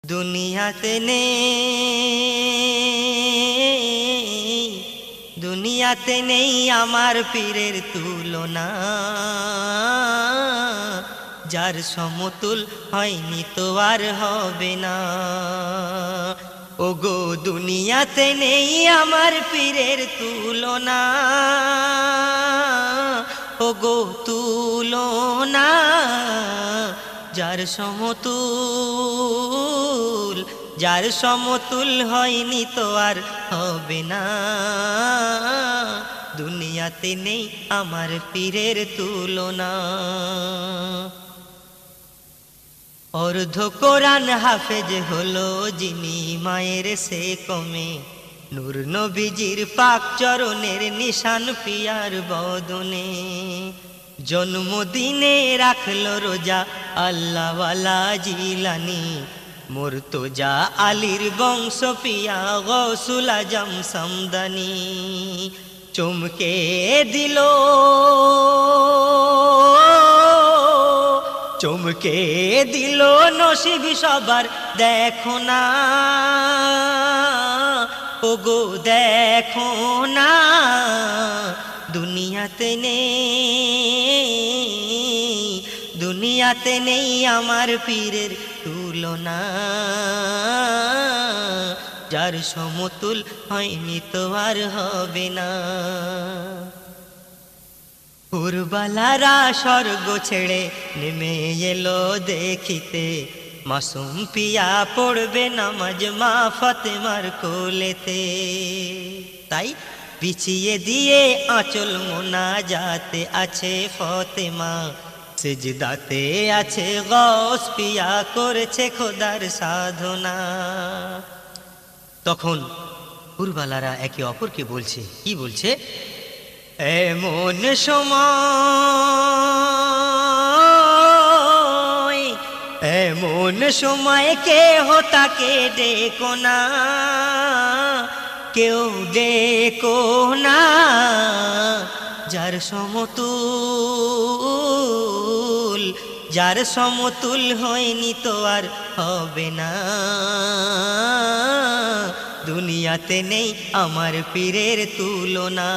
দুনিয়াতে নেই দুনিয়াতে নেই আমার পীরের তুলনা, যার সমতুল হয়নি তো আর হবে না। ওগো দুনিয়াতে নেই আমার পীরের তুলনা, ওগো তুলনা, যার সমতুল হয়নি তো আর হবে না। দুনিয়াতে নেই আমার পীরের তুলনা। অর্ধ কোরআন হাফেজ হলো যিনি মায়ের সে কমে, নূর নবীজির পাক চরণের নিশান পিয়ার বদনে। জন্মদিনে রাখলো রোজা আল্লাহওয়ালা জিলানি, মুর্তজা আলীর বংশ পিয়া গৌসুল আজম সমদানি। চমকে দিল নসিব সবার দেখো না, ওগো দেখো না। দুনিয়াতে নেই আমার পীরের তুলনা, যার সমতুল হয়নি তো আর হবে না। পুরবালারা স্বর্গ ছেড়ে নেমে এলো দেখিতে, মাসুম পিয়া পড়বে নামাজ মা ফাতেমার কোলেতে। তাই বিছিয়ে দিয়ে আঁচল মোনাজাতে আছে ফাতেমা, সিজদাতে আছে গৌস পিয়া করেছে খোদার সাধনা। তখন পুরবালারা একে অপরকে বলছে, কি বলছে? এমন সময় কেহ তাকে ডেকো না, কেউ ডেকো না, যার সমতুল হয়নি তো আর হবে না। দুনিয়াতে নেই আমার পীরের তুলনা।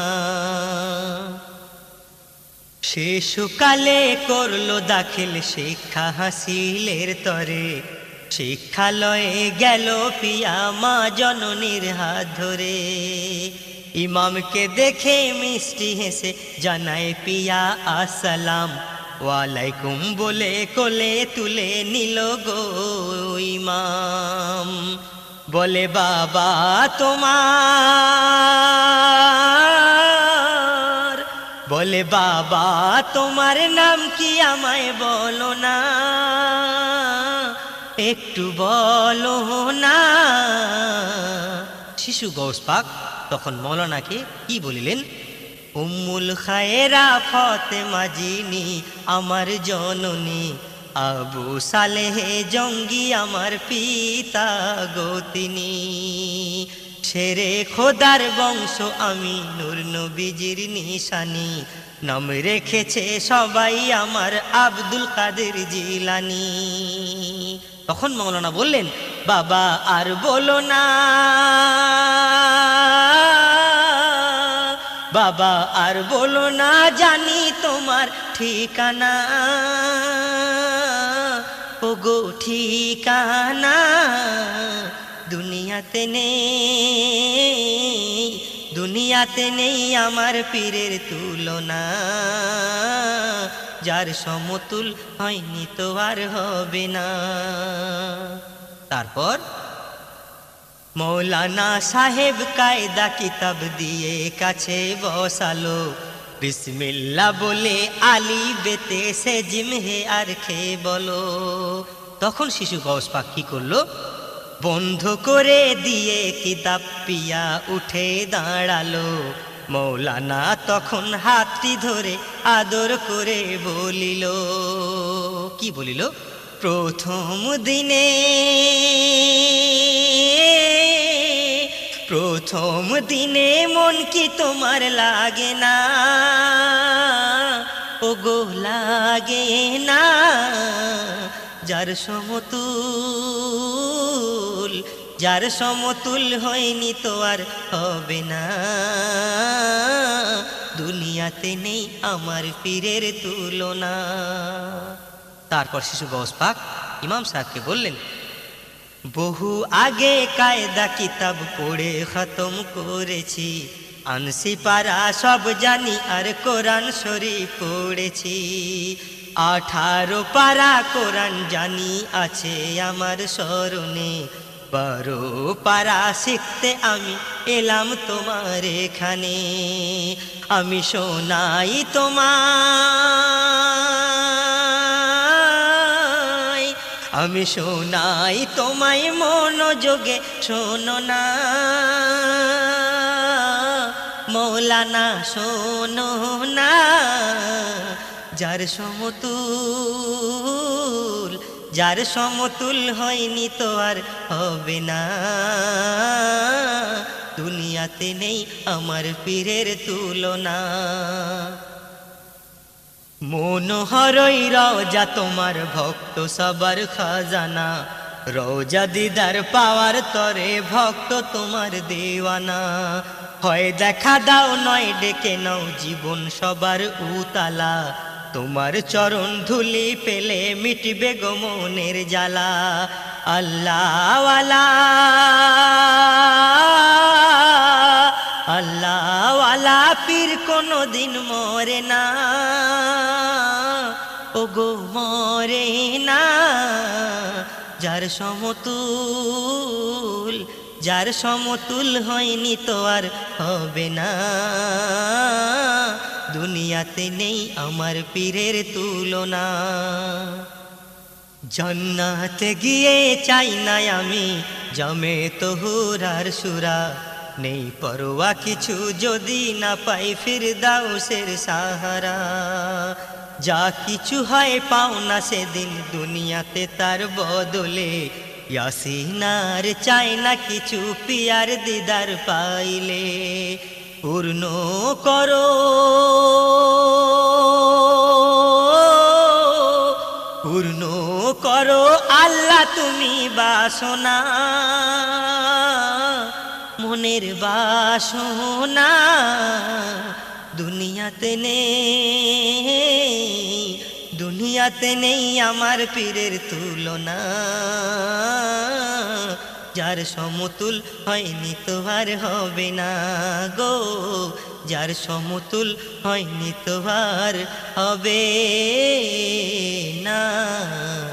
শিশুকালে করলো দাখিল শিক্ষা হাসিলের তরে, শিক্ষালয়ে গেল পিয়া মা জননীর হাত ধরে। ইমামকে দেখে মিষ্টি হেসে জানায় পিয়া আসসালাম, ওয়ালাইকুম বলে কোলে তুলে নিল গো ইমাম। বলে বাবা তোমার নাম কি আমায় বলো না, একটু বলো না। শিশু গৌস পাক তখন মৌলানাকে কি বলিলেন? উম্মুল খায়রা ফাতেমা যিনি আমার জননী, আবু সালেহ জঙ্গি আমার পিতা গো তিনি। শেরে খোদার বংশ আমি নূর নবীজির নিশানি, নাম রেখেছে সবাই আমার আব্দুল কাদের জিলানি। তখন মৌলানা বললেন, বাবা আর বলো না, বাবা আর বলো না, জানি তোমার ঠিকানা, ওগো ঠিকানা। দুনিয়াতে নেই আমার পীরের তুলনা, যার সমতুল হয়নি তো আর হবে না। তারপর মৌলানা সাহেব কায়দা কিতাব দিয়ে কাছে বসালো, বিসমিল্লাহ বলে আলী বেতে সে জিমহে আর খে বলো। তখন শিশু গৌস পাক কি করলো? বন্ধ করে দিয়ে কিতাব পিয়া উঠে দাঁড়ালো। মৌলানা তখন হাতটি ধরে আদর করে বলিল, কি বলিল? প্রথম দিনে মন কি তোমার লাগে না, ওগো লাগে না, যার সমতুল যার সমতুল হয়নি তো আর হবে না। দুনিয়াতে নেই আমার পীরের তুলনা। তারপর শিশু গৌস পাক ইমাম সাহেবকে বললেন, বহু আগে কায়দা কিতাব পড়ে খতম করেছি, আনসি পারা সব জানি আর কোরআন শরীফ পড়েছি। 18 পারা কোরআন জানি আছে আমার স্মরণে, 12 পারা শিখতে আমি এলাম তোমার এখানে। আমি শোনাই তোমায়, আমি শোনাই তোমায় মনোযোগে শোনো না মৌলানা, শোনো না। যার সমতুল, যার সমতুল হয়নি তো আর হবে না। দুনিয়াতে নেই আমার পীরের তুলনা। মনোহরই রওজা তোমার ভক্ত সবার খাজানা, রওজা দিদার পাওয়ার তরে ভক্ত তোমার দেওয়ানা। হয় দেখা দাও নয় ডেকে নাও জীবন সবার উতালা, তোমার চরণ ধুলি পেলে মিটবে গো মনের জ্বালা। আল্লাহওয়ালা, আল্লাহওয়ালা পীর কোনদিন মরে না, ওগো মরে না। যার সমতুল, যার সমতুল হয়নি তো আর হবে না। দুনিয়াতে নেই আমার পীরের তুলনা। জান্নাতে গিয়ে চাই না আমি জমে তহুরার সুরা, নেই পরোয়া কিছু যদি না পাই ফিরদাউসের সাহারা। যা কিছু হয় পাও না সেদিন দুনিয়াতে তার বদলে, ইয়াসিনার চাই না কিছু পিয়ার দিদার পাইলে। পূর্ণ করো, পূর্ণ করো আল্লাহ তুমি বাসনা, মনের বাসনা। দুনিয়াতে নেই, দুনিয়াতে নেই আমার পীরের তুলনা। যার সমতুল হয়নি তো আর হবে না গো, যার সমতুল হয়নি তো আর হবে না।